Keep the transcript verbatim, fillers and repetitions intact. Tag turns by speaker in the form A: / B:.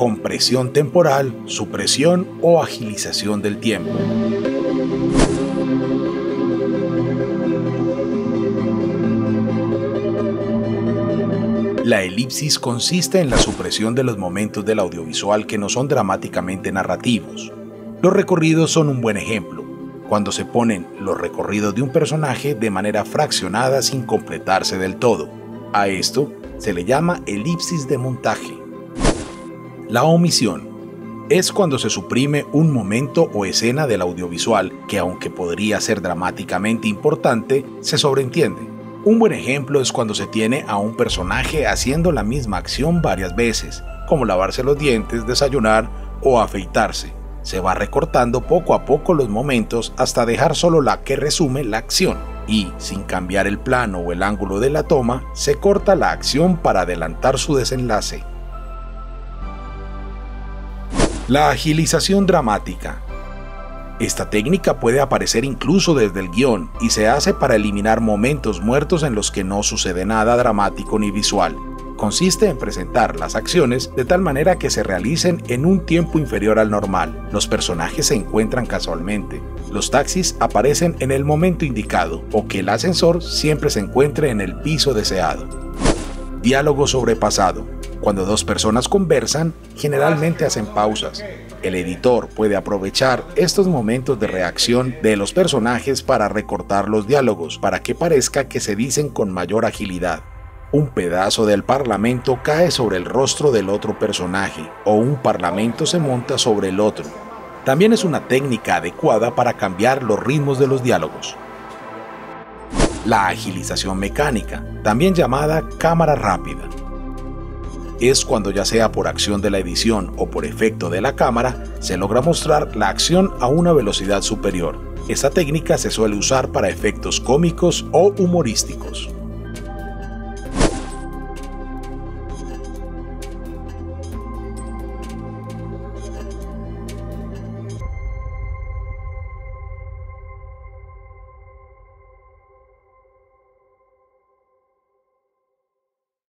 A: compresión temporal, supresión o agilización del tiempo. La elipsis consiste en la supresión de los momentos del audiovisual que no son dramáticamente narrativos. Los recorridos son un buen ejemplo, cuando se ponen los recorridos de un personaje de manera fraccionada sin completarse del todo. A esto se le llama elipsis de montaje. La omisión es cuando se suprime un momento o escena del audiovisual que, aunque podría ser dramáticamente importante, se sobreentiende. Un buen ejemplo es cuando se tiene a un personaje haciendo la misma acción varias veces, como lavarse los dientes, desayunar o afeitarse. Se va recortando poco a poco los momentos hasta dejar solo la que resume la acción, y, sin cambiar el plano o el ángulo de la toma, se corta la acción para adelantar su desenlace. La agilización dramática. Esta técnica puede aparecer incluso desde el guión y se hace para eliminar momentos muertos en los que no sucede nada dramático ni visual. Consiste en presentar las acciones de tal manera que se realicen en un tiempo inferior al normal. Los personajes se encuentran casualmente, los taxis aparecen en el momento indicado o que el ascensor siempre se encuentre en el piso deseado. Diálogo sobrepasado. Cuando dos personas conversan, generalmente hacen pausas. El editor puede aprovechar estos momentos de reacción de los personajes para recortar los diálogos, para que parezca que se dicen con mayor agilidad. Un pedazo del parlamento cae sobre el rostro del otro personaje, o un parlamento se monta sobre el otro. También es una técnica adecuada para cambiar los ritmos de los diálogos. La agilización mecánica, también llamada cámara rápida, es cuando, ya sea por acción de la edición o por efecto de la cámara, se logra mostrar la acción a una velocidad superior. Esta técnica se suele usar para efectos cómicos o humorísticos.